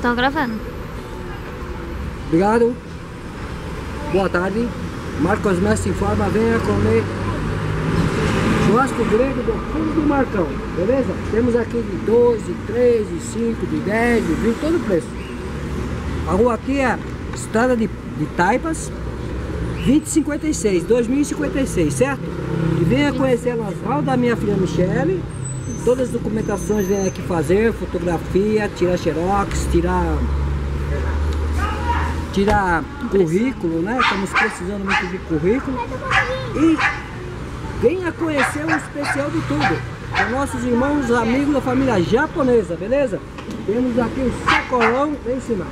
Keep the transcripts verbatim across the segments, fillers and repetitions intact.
Tô gravando. Obrigado. Boa tarde. Marcos Mestre informa, venha comer churrasco grego do fundo do Marcão, beleza? Temos aqui de doze, de três, de cinco, de dez, de vinte, todo o preço. A rua aqui é Estrada de, de Taipas, vinte e cinquenta e seis, dois mil e cinquenta e seis, certo? E venha conhecer as aulas da minha filha Michele. Todas as documentações vem aqui fazer, fotografia, tirar xerox, tirar tirar currículo, né? Estamos precisando muito de currículo. E venha conhecer o especial de tudo, com nossos irmãos, amigos da família japonesa, beleza? Temos aqui o sacolão, vem ensinar.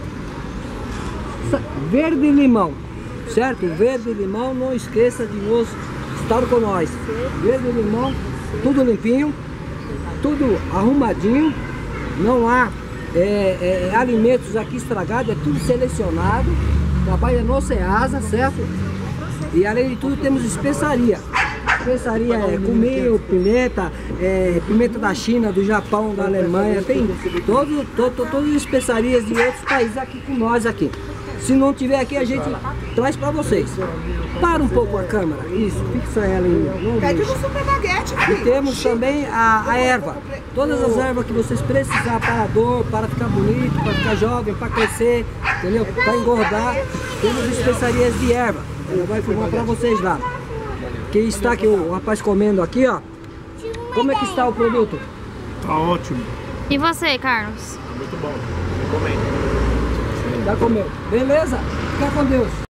Verde e limão, certo? Verde e limão, não esqueça de nos estar com nós. Verde e limão, tudo limpinho, tudo arrumadinho, não há é, é, alimentos aqui estragados, é tudo selecionado, trabalha no Ceasa, certo? E além de tudo temos especiaria. Especiaria é cominho, pimenta, é, pimenta da China, do Japão, da Alemanha, tem todo, todo, todas as especiarias de outros países aqui com nós aqui. Se não tiver aqui, a gente traz para vocês. Para um pouco a câmera, isso, fixa ela em... Pede no super baguete, E temos também a, a erva. Todas as ervas que vocês precisar para dor, para ficar bonito, para ficar jovem, para crescer, entendeu? Para engordar, temos especiarias de erva. Ela vai filmar para vocês lá. Que está aqui o rapaz comendo aqui, ó. Como é que está o produto? Tá ótimo. E você, Carlos? Muito bom. Recomendo. Tá comendo. Beleza? Fica com Deus.